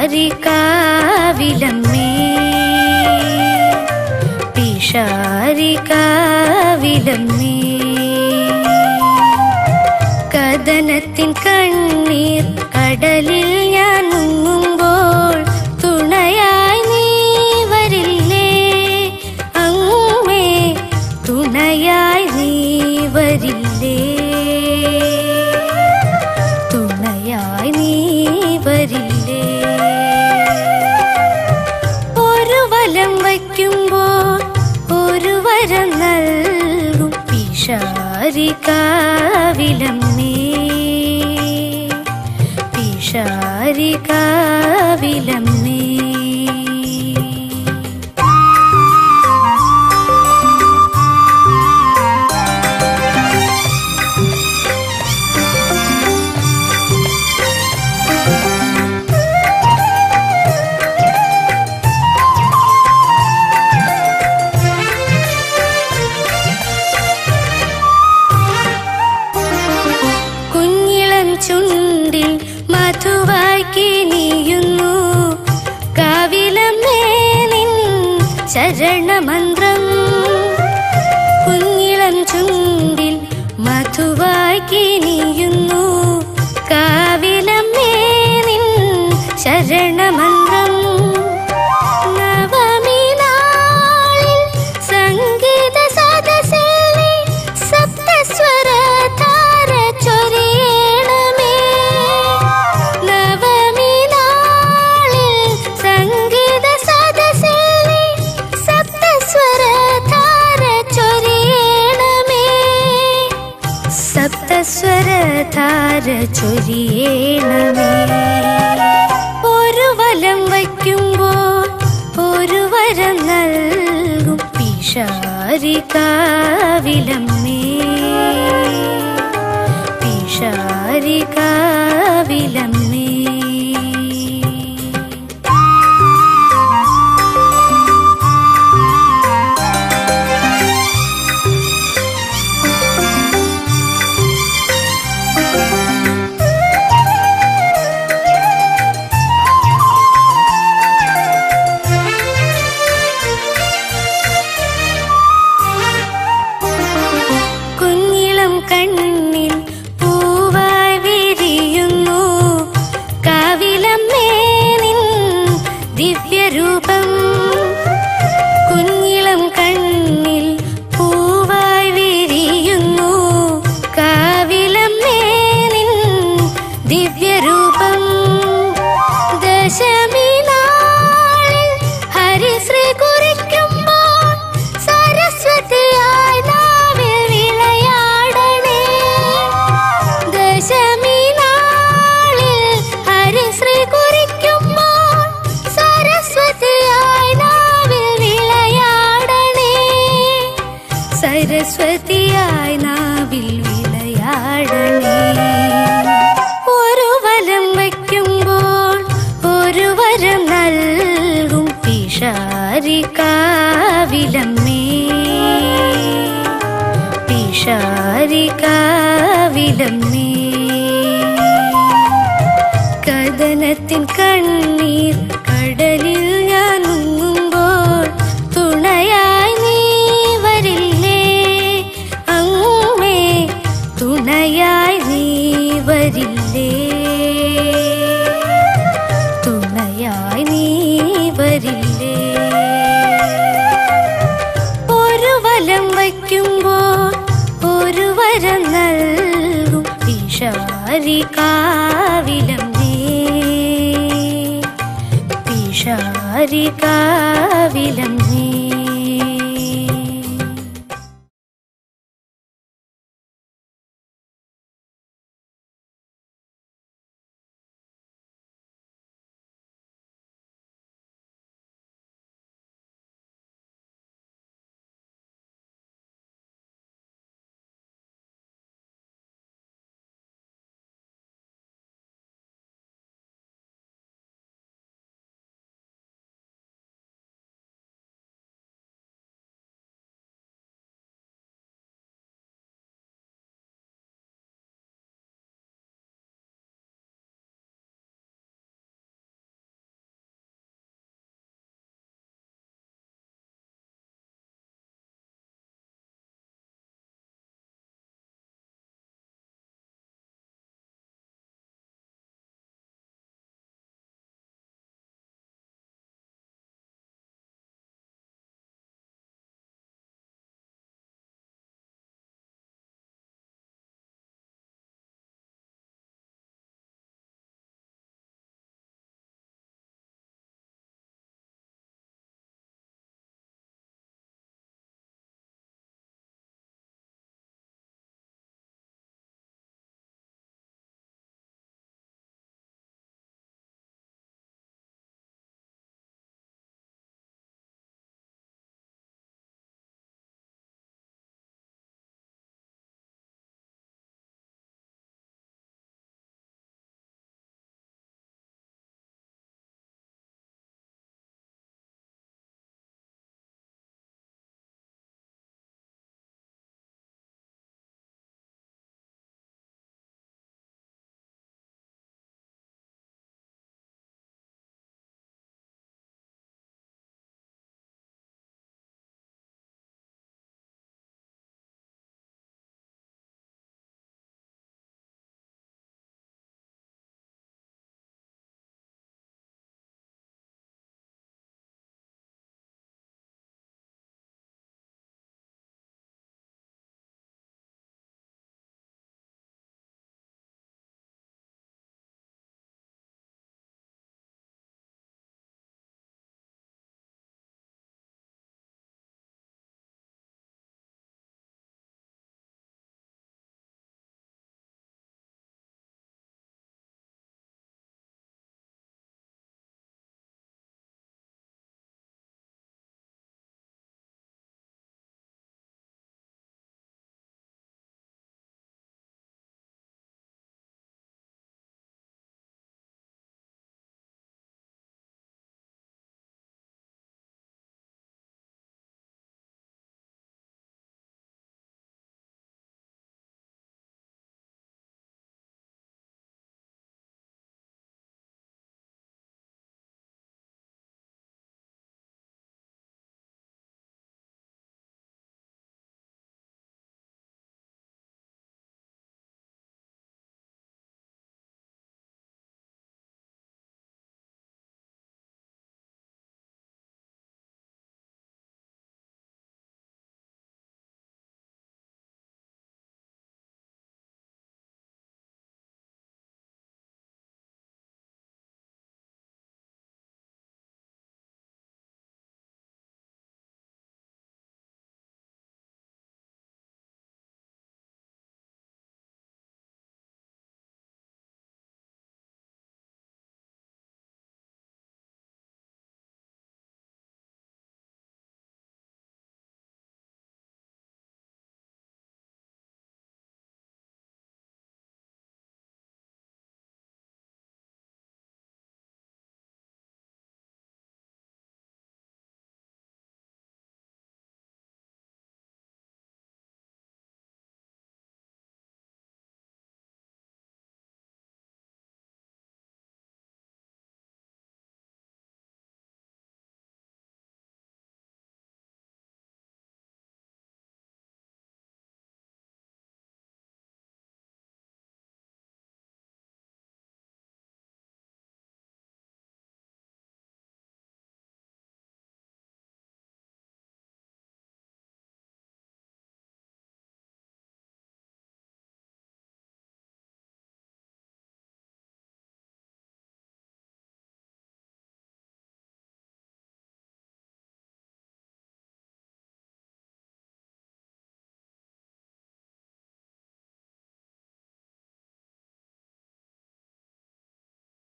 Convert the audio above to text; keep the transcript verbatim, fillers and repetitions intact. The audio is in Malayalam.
പിഷാരികാവിലമ്മേ പിഷാരികാവിലമ്മേ കദനത്തിൻ കണ്ണീർ കടലിൽ ഞാൻ മുങ്ങുമ്പോൾ തുണയായി നീ വരില്ലേ അങ്ങേ തുണയായി നീ വരില്ലേ തുണയായി നീ വരില്ലേ ഒരു വലം വയ്ക്കുമ്പോൾ ഒരു വരം നൽകും പിഷാരികാവിലമ്മേ പിഷാരികാവിലമ്മേ ചുണ്ടിൽ മധുവായി കിനിയുന്നു കാവിലമ്മേ നിൻ ചരണമന്ത്രം കുഞ്ഞിളം ചുണ്ടിൽ മധുവായി കിനിയുന്നു കാവിലമ്മേ നിൻ ചരണമന്ത്രം നവമി നാളിൽ സംഗീത സദസ്സിൽ സപ്തസ്വര താര ചൊരിയണമേ നവമി നാളിൽ സംഗീത സദസ്സിൽ സപ്തസ്വര താര ചൊരിയണമേ സപ്തസ്വര താര ചൊരിയണമേ ഒരു വലം വയ്ക്കുമ്പോൾ ഒരു വരം നൽകും പിഷാരികാവിലമ്മേ പിഷാരികാവിലമ്മേ കണ്ണിൽ പൂവായി വിരിയുന്നു കാവിലമ്മേ നിൻ ദിവ്യരൂപം കുഞ്ഞിളം കണ്ണിൽ പൂവായി വിരിയുന്നു കാവിലമ്മേ നിൻ ദിവ്യരൂപം ദശമി നാളിൽ ഹരിശ്രീ കുറിക്കുമ്പോൾ സരസ്വതിയായി നാവിൽ വിളയാടണേ ദശമി നാളിൽ ഹരിശ്രീ കുറിക്കുമ്പോൾ സരസ്വതിയായി നാവിൽ വിളയാടണേ സരസ്വതിയായി നാവിൽ വിളയാടണേ ഒരു വലം വയ്ക്കുമ്പോൾ ഒരു വരം നൽകും പിഷാരികാവിലമ്മേ പിഷാരികാവിലമ്മേ കദനത്തിൻ കണ്ണീർ കടലിൽ ഞാൻ മുങ്ങുമ്പോൾ തുണയായി നീ വരില്ലേ അങ്ങേ തുണയായി നീ വരില്ലേ തുണയായി നീ വരില്ലേ ഒരു വലം വയ്ക്കുമ്പോൾ ഒരു വരം നൽകും പിഷാരികാവിലമ്മേ പിഷാരികാവിലമ്മേ